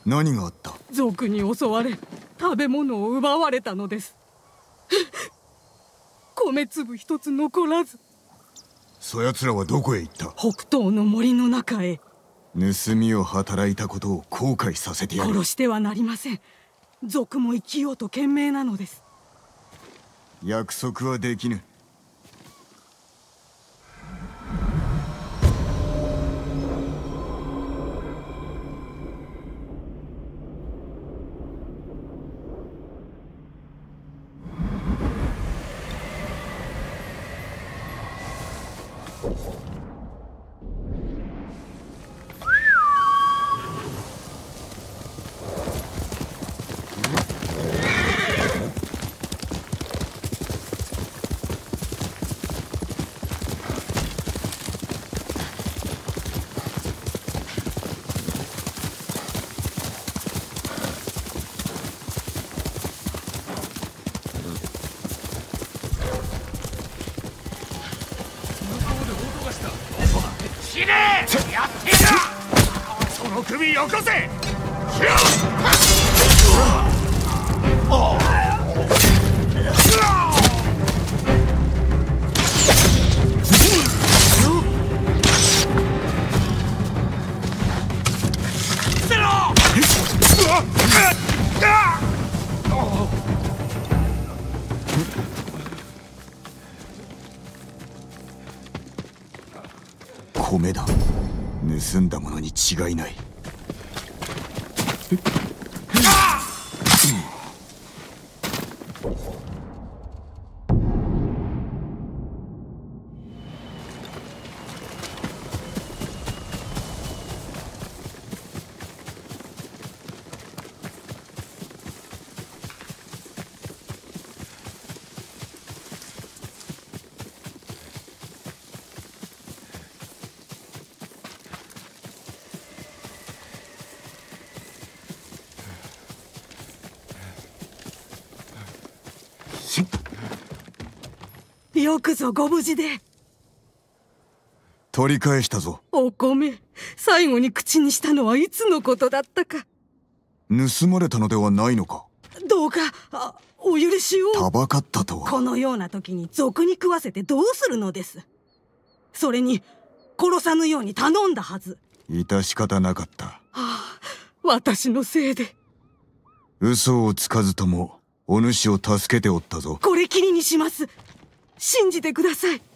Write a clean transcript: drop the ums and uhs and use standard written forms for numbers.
何があった？ 賊に襲われ食べ物を奪われたのです。米粒一つ残らず。 そやつらはどこへ行った？ 北東の森の中へ。 盗みを働いたことを後悔させてやる。 殺してはなりません。賊も生きようと懸命なのです。 約束はできぬ。 その首よこせ。 米だ。盗んだものに違いない。 よくぞご無事で。 取り返したぞ。 お米、最後に口にしたのはいつのことだったか。 盗まれたのではないのか？ どうかお許しを。 たばかったとは。 このような時に賊に食わせてどうするのです。それに殺さぬように頼んだはず。 致し方なかった。 私のせいで。 嘘をつかずともお主を助けておったぞ。 これきりにします。信じてください。